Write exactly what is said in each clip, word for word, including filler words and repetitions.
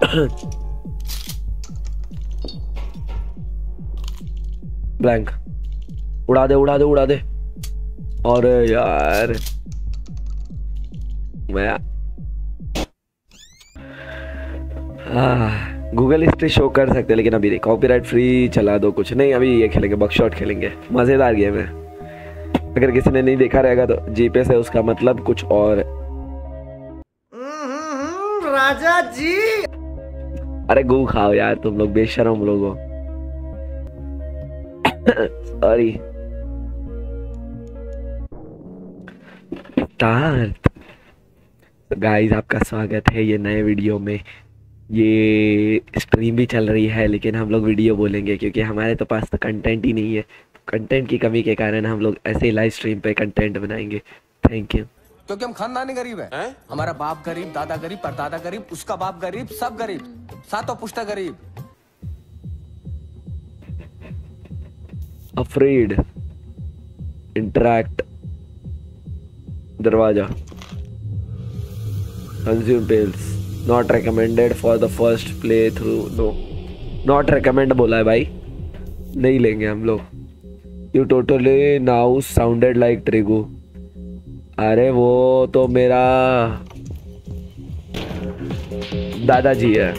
Blank. उड़ा दे उड़ा दे उड़ा दे। अरे यार मैं गूगल हिस्ट्री शो कर सकते लेकिन अभी नहीं, कॉपीराइट फ्री चला दो कुछ नहीं। अभी ये खेलेंगे, बकशॉट खेलेंगे, मजेदार गेम है। अगर किसी ने नहीं देखा रहेगा तो जीपे से उसका मतलब कुछ और। राजा जी। अरे गू खाओ यार, तुम लोग बेशरम लोग हो। सॉरी। स्टार्ट। गाइस आपका स्वागत है ये नए वीडियो में। ये स्ट्रीम भी चल रही है लेकिन हम लोग वीडियो बोलेंगे क्योंकि हमारे तो पास तो कंटेंट ही नहीं है। कंटेंट की कमी के कारण हम लोग ऐसे ही लाइव स्ट्रीम पे कंटेंट बनाएंगे। Thank you. क्योंकि हम खानदानी गरीब है, है? हमारा बाप गरीब, दादा गरीब, परदादा गरीब, उसका बाप गरीब, सब गरीब, सातों पुश्ता गरीब। अफ्रेड। इंटरैक्ट। दरवाजा। Consume pills. Not recommended for the first play through. No, not recommend बोला है भाई, नहीं लेंगे हम लोग। You totally now sounded like ट्रिगू। अरे वो तो मेरा दादाजी है।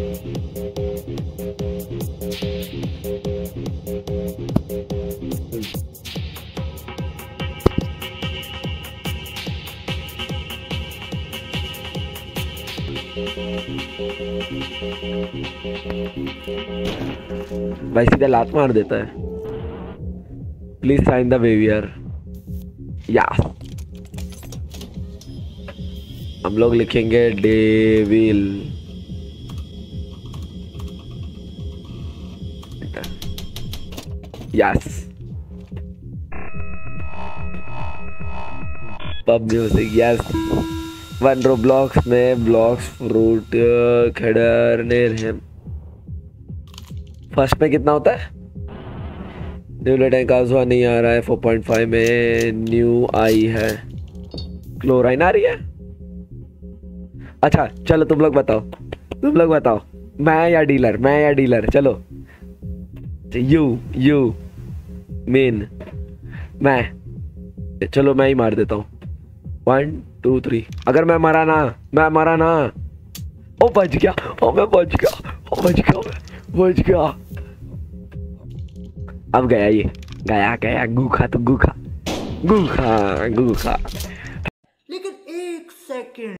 भाई सीधा लात मार देता है। Please sign the waiver. या हम लोग लिखेंगे devil. Yes. Pub music. Yes. One Roblox में ब्लॉक्स फ्रूट खेडर नेर है। फर्स्ट में कितना होता है? न्यू लेटेंक आजवा नहीं आ रहा है। फोर पॉइंट फाइव में न्यू आई है। क्लोराइन आ रही है। अच्छा चलो तुम लोग बताओ, तुम लोग बताओ मैं या डीलर, मैं या डीलर। चलो यू यू मेन मैं। चलो मैं ही मार देता हूँ। One two three. अगर मैं मरा ना, मैं मरा ना। ओ बच गया, ओ मैं बच गया, ओ बच गया, बच गया। अब गया ये, गया गया। गूखा तो गूखा, गूखा गूखा। लेकिन एक second.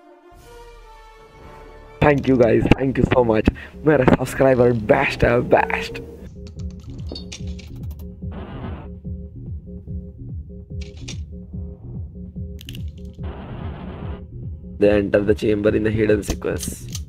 Thank you guys, thank you so much. मेरा सब्सक्राइबर बेस्ट है, best. They enter the chamber in a hidden sequence.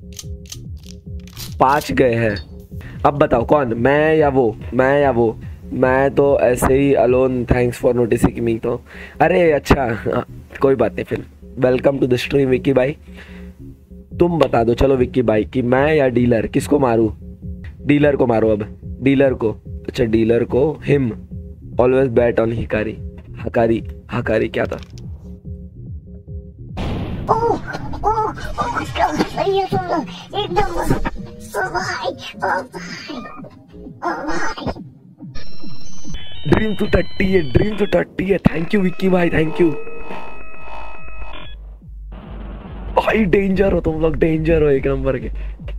पांच गए हैं। अब बताओ कौन, मैं या वो? मैं या वो? मैं तो ऐसे ही alone. Thanks for noticing me. तो अरे अच्छा हाँ, कोई बात नहीं फिर। Welcome to the stream Vicky भाई। तुम बता दो चलो विक्की भाई कि मैं या डीलर किसको मारूं? डीलर को मारो अब, डीलर को। अच्छा डीलर को। Him always bet on Hakari. Hakari, Hakari क्या था? ओह ओह ओह क्या सही है तुम लोग एकदम। ओ भाई, ओ भाई, ओ भाई। ड्रीम टू टट्टी है, ड्रीम टू टट्टी है। थैंक यू विक्की भाई, थैंक यू भाई। डेंजर हो तुम लोग, डेंजर हो एक नंबर के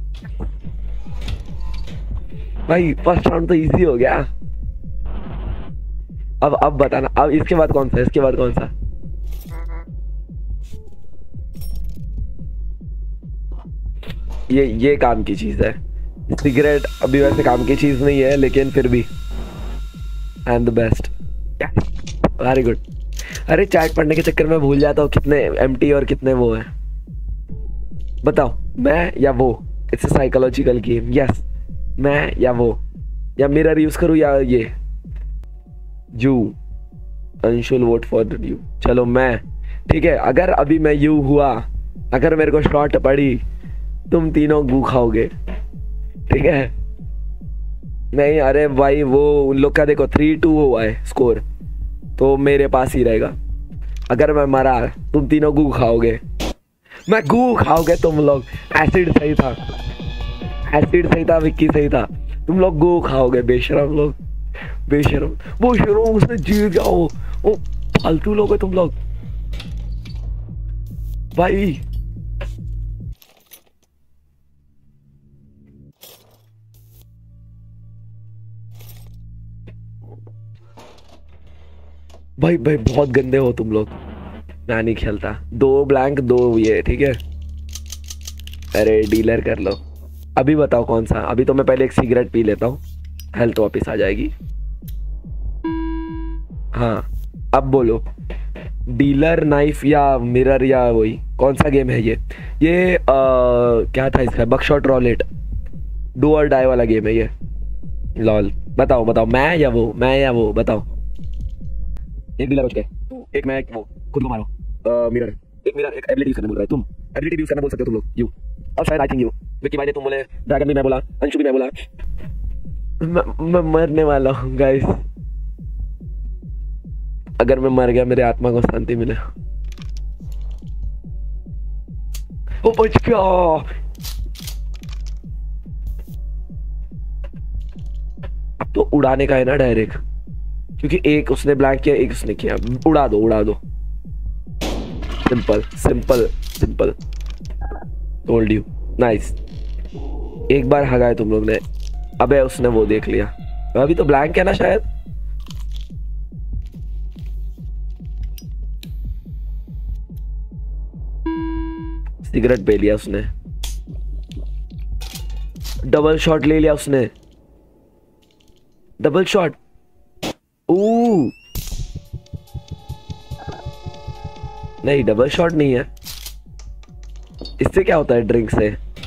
भाई। फर्स्ट राउंड तो इजी हो गया। अब अब बताना, अब इसके बाद कौन सा, इसके बाद कौन सा? ये ये काम की चीज है। सिगरेट अभी वैसे काम की चीज नहीं है लेकिन फिर भी I am the best. Very good. अरे चैट पढ़ने के चक्कर में भूल जाता हूँ कितने एम्प्टी और कितने वो है। बताओ मैं या वो? It's a psychological game. Yes, मैं या वो, या मिरर यूज करूँ या ये you. Anshul vote for you. चलो मैं, ठीक है। अगर अभी मैं यू हुआ, अगर मेरे को शॉट पड़ी, तुम तीनों गू खाओगे, ठीक है? नहीं अरे भाई वो उन लोग का देखो थ्री टू हुआ है स्कोर, तो मेरे पास ही रहेगा। अगर मैं मरा तुम तीनों गू खाओगे, मैं गू खाओगे तुम लोग। एसिड सही था। एसिड सही था, विक्की सही था। तुम लोग गो खाओगे, बेशरम लोग, बेशरम। वो शरम उसने जीत जाओ, ओ फालतू लोग है तुम लोग भाई। भाई भाई बहुत गंदे हो तुम लोग, मैं नहीं खेलता। दो ब्लैंक दो ये, ठीक है। अरे डीलर कर लो। अभी बताओ कौन सा। अभी तो मैं पहले एक सिगरेट पी लेता हूँ, हेल्थ वापिस आ जाएगी। हाँ अब बोलो, डीलर, नाइफ या मिरर या वही, कौन सा गेम है ये? ये आ, क्या था इसका, बकशॉट रॉलेट, डू और डाई वाला गेम है ये। लॉल। बताओ बताओ, मैं या वो, मैं या वो, बताओ। एक डीलर हो चुके, एक मैं, एक वो। खुद को मारो। मिरर, एक मिरर, एक एबिलिटी यूज करना बोल रहा है। तुम एबिलिटी यूज करना बोल सकते हो तुम लोग। यू अब शायद आई थिंक यू, विक्की भाई ने तुम बोले, ड्रैगन भी मैं बोला, अंशु भी मैं बोला। मैं, मैं मरने वाला हूँ गाइस। अगर मैं मर गया मेरे आत्मा को शांति मिले। ओ बच गया। अब तो उड़ाने का है ना डायरेक्ट, क्योंकि एक उसने ब्लैंक किया, एक उसने किया। उड़ा दो उड़ा दो, simple simple simple. Told you. Nice. एक बार हगाए तुम लोग ने। अबे उसने वो देख लिया, अभी तो ब्लैंक है ना शायद। सिगरेट पी लिया उसने, डबल शॉट ले लिया उसने, डबल शॉट। ओ नहीं, डबल शॉट नहीं है। इससे क्या होता है ड्रिंक से?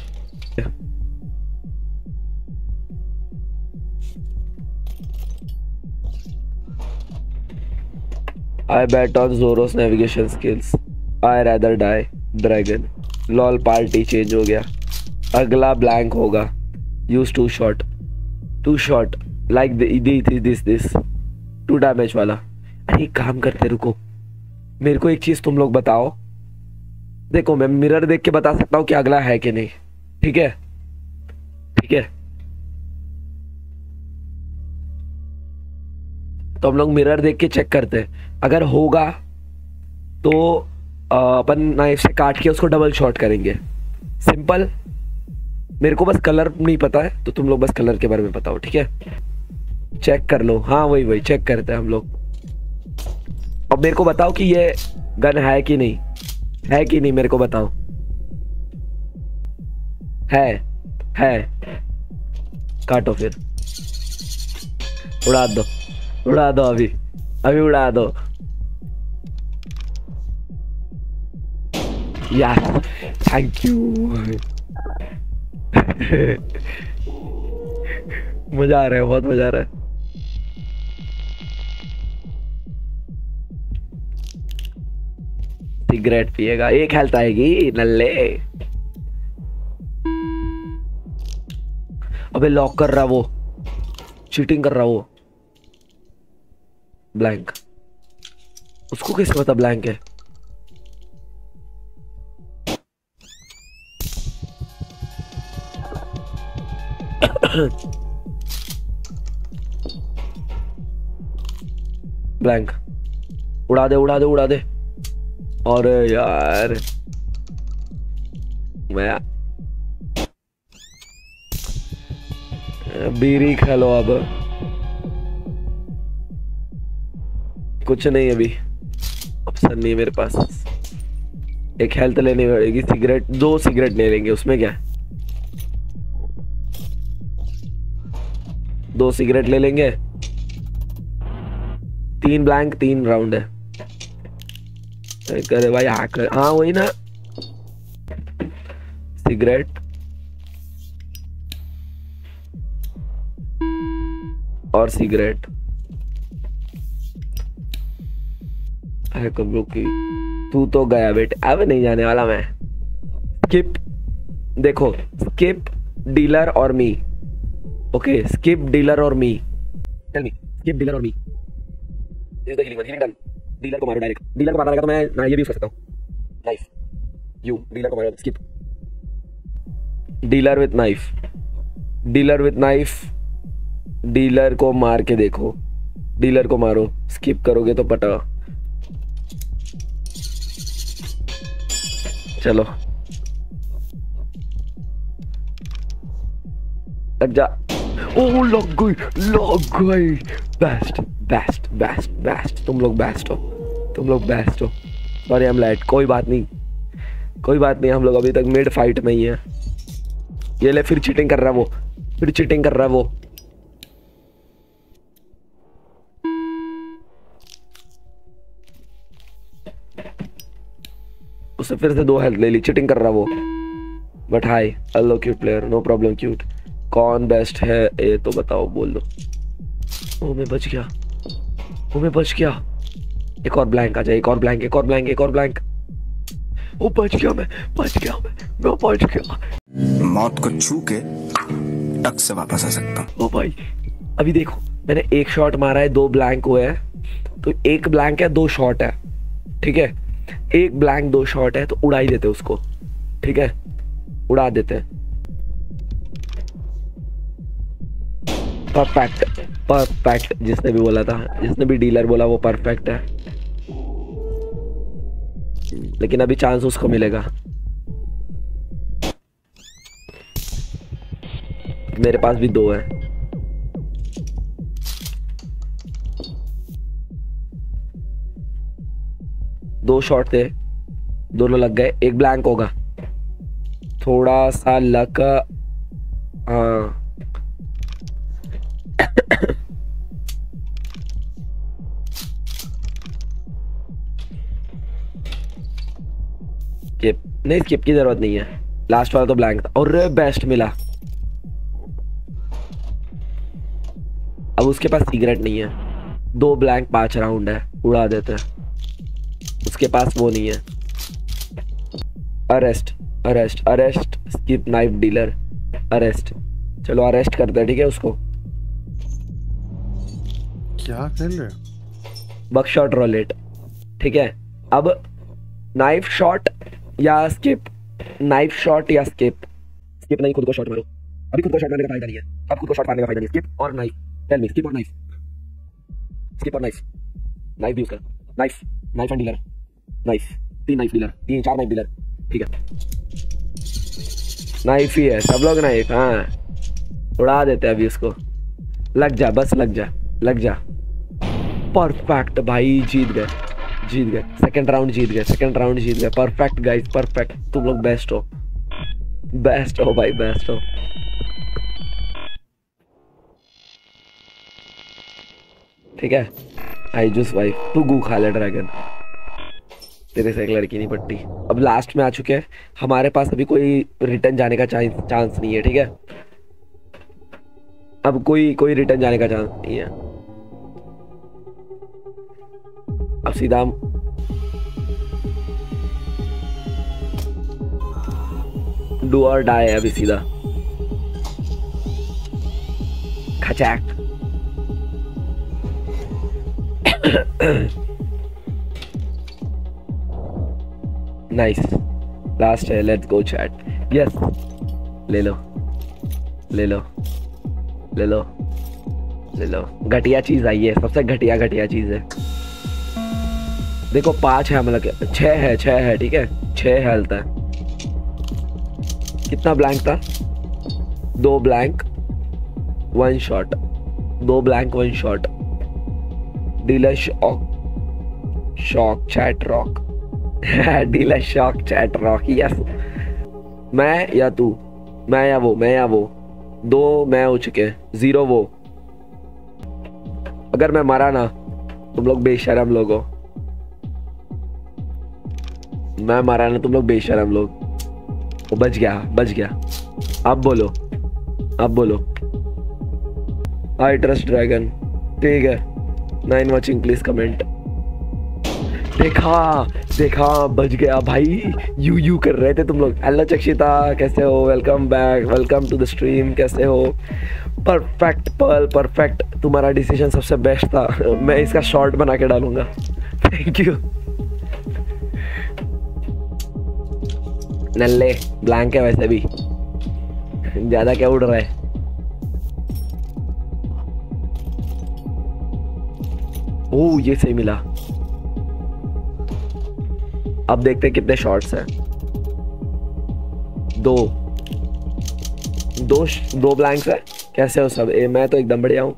I bet on Zoro's navigation skills. I rather die. Dragon. Lol party change हो गया। अगला ब्लैंक होगा। Use two shot, two shot like this this two damage वाला। अरे काम करते, रुको, मेरे को एक चीज तुम लोग बताओ। देखो मैं मिरर देख के बता सकता हूँ कि अगला है कि नहीं, ठीक है? ठीक है, तो हम लोग मिरर देख के चेक करते हैं। अगर होगा तो अपन नाइफ से काट के उसको डबल शॉट करेंगे। सिंपल। मेरे को बस कलर नहीं पता है, तो तुम लोग बस कलर के बारे में बताओ, ठीक है? चेक कर लो। हाँ वही वही चेक करते हैं हम लोग। अब मेरे को बताओ कि ये गन है कि नहीं, है कि नहीं, मेरे को बताओ। है है काटो फिर, उड़ा दो उड़ा दो, अभी अभी उड़ा दो यार। Thank you. मजा आ रहा है, बहुत मजा आ रहा है। सिगरेट पिएगा, एक हेल्थ आएगी नल्ले। अबे लॉक कर रहा वो, चीटिंग कर रहा वो। ब्लैंक, उसको कैसे पता ब्लैंक है? ब्लैंक। उड़ा दे उड़ा दे उड़ा दे। और यार मैं बीड़ी खा लो अब। कुछ नहीं अभी ऑप्शन नहीं है मेरे पास। एक हेल्थ लेनी पड़ेगी। सिगरेट, दो सिगरेट ले लेंगे, उसमें क्या है? दो सिगरेट ले लेंगे। तीन ब्लैंक, तीन राउंड है। करे भाई हैकर। हाँ वही ना, सिगरेट और सिगरेट। की तू तो गया बेटे, अब नहीं जाने वाला मैं। स्किप, देखो स्किप डीलर और मी। ओके स्किप डीलर और me. Tell me, skip dealer और me. This is the healing one, healing done. Dealer को मारो डायरेक्ट। डीलर को मारना रहेगा तो मैं ना ये भी यूज कर सकता हूँ, नाइफ। यू डीलर को मारो, skip dealer with knife. Dealer with knife, dealer को मार के देखो, डीलर को मारो, स्किप करोगे तो पटा। चलो लग जा। ओ लग गई, लग गई। बेस्ट बेस्ट बेस्ट बेस्ट, तुम लोग बेस्ट हो, तुम लोग बेस्ट हो। सॉरी आई एम लेट, कोई बात नहीं, कोई बात नहीं, हम लोग अभी तक मिड फाइट में ही है। ये ले, फिर चीटिंग कर रहा है वो, फिर चीटिंग कर रहा है वो। उससे फिर से दो हेल्थ ले ली, चीटिंग कर रहा वो। But hi, hello cute player, no problem cute. कौन बेस्ट है ये तो बताओ, बोल दो। ओ मैं बच गया, ओ मैं बच गया। एक और ब्लैंक आ जाए, एक और ब्लैंक, एक और ब्लैंक, एक और ब्लैंक। ओ बच गया मैं, बच गया मैं, मैं बच गया। मौत को छू के टक से वापस आ सकता हूँ। ओ भाई अभी देखो, मैंने एक शॉट मारा है, दो ब्लैंक हुए हैं। तो एक ब्लैंक है, दो शॉट है, ठीक है। एक ब्लैंक दो शॉट है तो उड़ा ही देते उसको, ठीक है, उड़ा देते हैं। परफेक्ट परफेक्ट, जिसने भी बोला था, जिसने भी डीलर बोला वो परफेक्ट है। लेकिन अभी चांस उसको मिलेगा। मेरे पास भी दो है। दो शॉट थे, दोनों लग गए, एक ब्लैंक होगा। थोड़ा सा लक, हाँ स्किप नहीं, स्किप की जरूरत नहीं है, लास्ट वाला तो ब्लैंक था। और बेस्ट मिला। अब उसके पास सिगरेट नहीं है, दो ब्लैंक पांच राउंड है, उड़ा देते हैं। उसके पास वो नहीं है। Arrest arrest arrest, skip knife dealer, arrest. चलो अरेस्ट करते हैं, ठीक है उसको। क्या कर रहे हो? बकशॉट रोलेट, ठीक है। अब नाइफ शॉट या स्किप, नाइफ शॉट या स्किप। स्किप नहीं, खुद को शॉट मारो। अभी खुद को शॉट मारने का फायदा नहीं है, अब खुद को शॉट मारने का फायदा नहीं है। स्किप और नाइफ, टेल मी, स्किप और नाइफ, स्किप और नाइफ। नाइफ भी यूज कर, knife, knife and dealer, knife, तीन नाइफ डीलर, तीन चार नाइफ डीलर, ठीक है। नाइफ ही है, सब लोग नाइफ। हाँ उड़ा देते हैं अभी उसको। लग जा, बस लग जा, लग जा। परफेक्ट भाई, जीत गए, जीत गए, सेकंड राउंड जीत गए, सेकंड राउंड जीत गए। परफेक्ट गाइस, परफेक्ट, तुम लोग बेस्ट हो, बेस्ट हो भाई, बेस्ट हो। ठीक है, आई जूस वाइफ, तू गू खा ले ड्रैगन, तेरे से एक लड़की नहीं पट्टी। अब लास्ट में आ चुके हैं, हमारे पास अभी कोई रिटर्न जाने का चांस नहीं है, ठीक है। अब कोई कोई रिटर्न जाने का चांस नहीं है। अब सीधा डू और डाई है, अभी सीधा खचाक। नाइस, लास्ट है, लेट्स गो चैट। यस, ले लो ले लो ले लो ले लो। घटिया चीज आई है, सबसे घटिया घटिया चीज है। देखो पांच है, मतलब छह है, छह है, ठीक है, छह हेल्थ है। कितना ब्लैंक था? दो ब्लैंक वन शॉट, दो blank one shot. Dealer shock, shock chat rock. Dealer shock chat rock, yes. मैं या तू, मैं या वो, मैं या वो, दो मैं हो चुके, जीरो वो। अगर मैं मरा ना, तुम लोग बेशरम लोग हो। मैं मरा ना, तुम लोग बेशरम लोग। वो बच गया, बच गया। अब बोलो, अब बोलो। आई ट्रस्ट ड्रैगन, ठीक है। Nine watching please comment. देखा देखा, बच गया भाई। यू यू कर रहे थे तुम लोग। हेलो चक्षिता, कैसे हो? Welcome back, welcome to the stream. कैसे हो? Perfect pearl, perfect. तुम्हारा डिसीजन सबसे बेस्ट था। मैं इसका शॉर्ट बना के डालूंगा। Thank you. नल्ले ब्लैंक है वैसे भी, ज्यादा क्या उड़ रहा है। ओह ये सही मिला। अब देखते हैं कितने शॉट्स हैं। दो दो दो ब्लैंक्स है। कैसे हो सब? ए, मैं तो एकदम बढ़िया हूँ।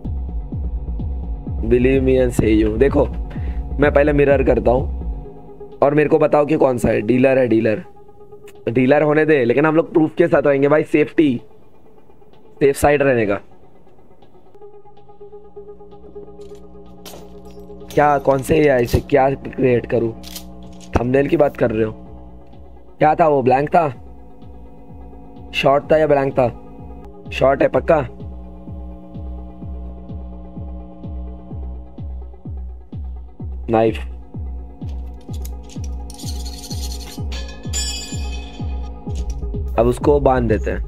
Believe me and say you. देखो मैं पहले मिरर करता हूँ और मेरे को बताओ कि कौन सा है। डीलर है, डीलर डीलर होने दे, लेकिन हम लोग प्रूफ के साथ आएंगे भाई। सेफ्टी, सेफ साइड रहने का। क्या कौन से एआई से क्या क्रिएट करूं? थंबनेल की बात कर रहे हो? क्या था वो? ब्लैंक था? शॉर्ट था या ब्लैंक था? शॉर्ट है पक्का? नाइफ। अब उसको बांध देते हैं।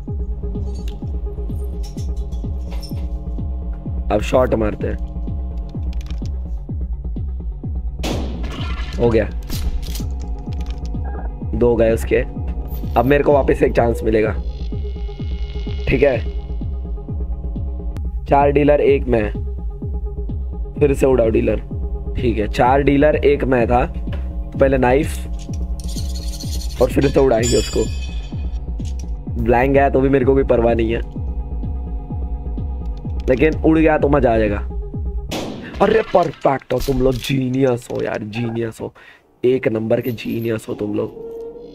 अब शॉट मारते हैं। हो गया, दो गए उसके। अब मेरे को वापस एक चांस मिलेगा, ठीक है? चार डीलर एक मैं, फिर से उड़ाओ डीलर। ठीक है, चार डीलर एक मैं था। पहले नाइफ और फिर से उड़ाएंगे उसको। ब्लैंक गया तो भी मेरे को कोई परवाह नहीं है, लेकिन उड़ गया तो मजा आ जाएगा। अरे परफेक्ट हो तुम लोग, जीनियस हो यार, जीनियस हो, एक नंबर के जीनियस हो तुम लोग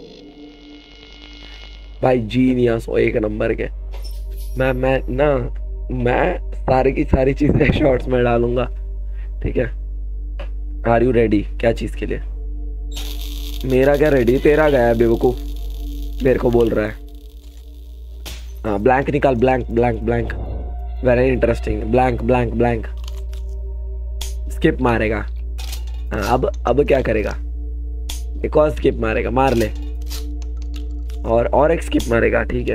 भाई, जीनियस हो एक नंबर के। मैं मैं ना मैं सारी की सारी चीजें शॉर्ट्स में डालूंगा, ठीक है? Are you ready? क्या चीज के लिए? मेरा क्या रेडी, तेरा गया बेवकूफ, मेरे को बोल रहा है। हाँ ब्लैंक निकाल, blank blank blank, very interesting. Blank blank blank, skip मारेगा। हाँ अब अब क्या करेगा? एक और स्किप मारेगा, मार ले, और और एक स्किप मारेगा, ठीक है?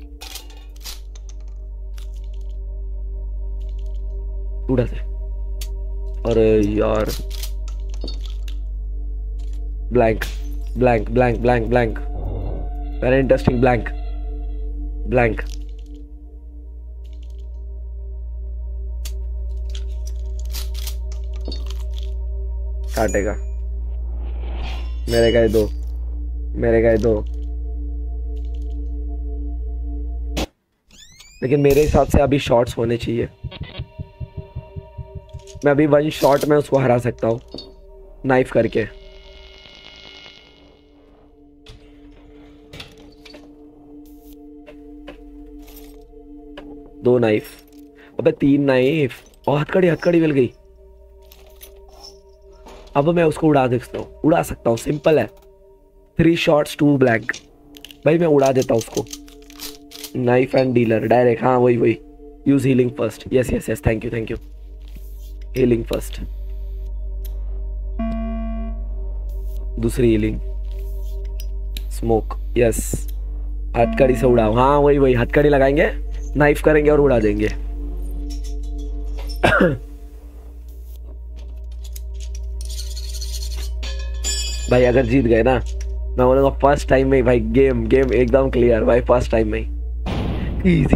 उड़ा से। अरे यार, blank blank blank blank blank, very interesting. Blank blank, काटेगा। मेरे गए दो, मेरे गए दो, लेकिन मेरे हिसाब से अभी शॉट्स होने चाहिए। मैं अभी वन शॉट में उसको हरा सकता हूँ नाइफ करके। दो नाइफ, अबे तीन नाइफ, और हथकड़ी हथकड़ी मिल गई। अब मैं उसको उड़ा सकता हूँ, उड़ा सकता हूँ, सिंपल है। थ्री शॉट्स टू ब्लैंक, भाई मैं उड़ा देता हूँ उसको। नाइफ एंड डीलर डायरेक्ट, हाँ वही वही। Use healing first, yes yes yes, thank you thank you. Healing first, दूसरी हीलिंग, स्मोक, यस। हथकड़ी से उड़ाओ, हाँ वही वही, हथकड़ी लगाएंगे, नाइफ करेंगे और उड़ा देंगे। भाई अगर जीत गए ना, मैं बोलूंगा फर्स्ट टाइम में ही भाई, गेम गेम एकदम क्लियर भाई, फर्स्ट टाइम में ही इजी।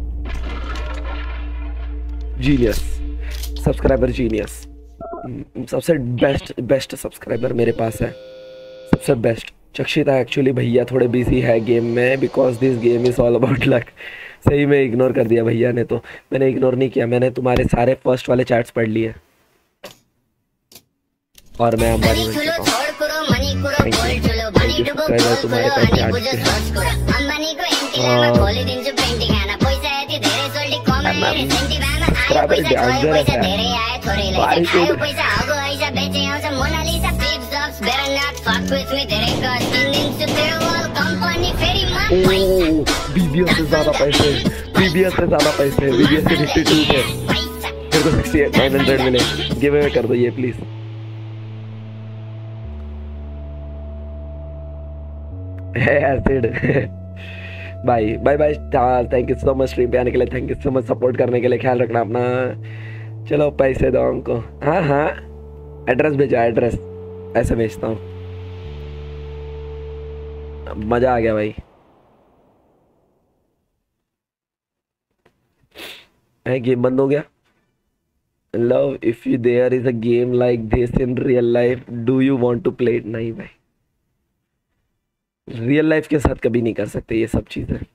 जीनियस सब्सक्राइबर, जीनियस, सबसे बेस्ट बेस्ट सब्सक्राइबर मेरे पास है, सबसे बेस्ट। चक्षिता एक्चुअली भैया थोड़े बिजी है गेम में, because this game is all about luck. सही में इग्नोर कर दिया भैया ने, तो मैंने इग्नोर नहीं किया, मैंने तुम्हारे सारे फर्स्ट वाले चैट्स पढ़ लिए और मैं अंबानी बन चुका हूँ। तुम्हारे पैसे आ चुके हैं। बीबीएस से ज्यादा पैसे, बीबीएस से ज्यादा पैसे, बीबीएस से फिफ्टी टू थे, मेरे को सिक्सटी एट नाइन हंड्रेड मिले। गिव अवे कर दो ये please. Acid bye bye bye. Thank you so much stream पे आने के लिए, thank you so much support करने के लिए। ख्याल रखना अपना। चलो पैसे दो हमको। हाँ हाँ एड्रेस भेजा, एड्रेस ऐसे भेजता हूँ। मजा आ गया भाई। है गेम बंद हो गया? Love if you there is a game like this in real life do you want to play it? नहीं भाई, रियल लाइफ के साथ कभी नहीं कर सकते ये सब चीजें।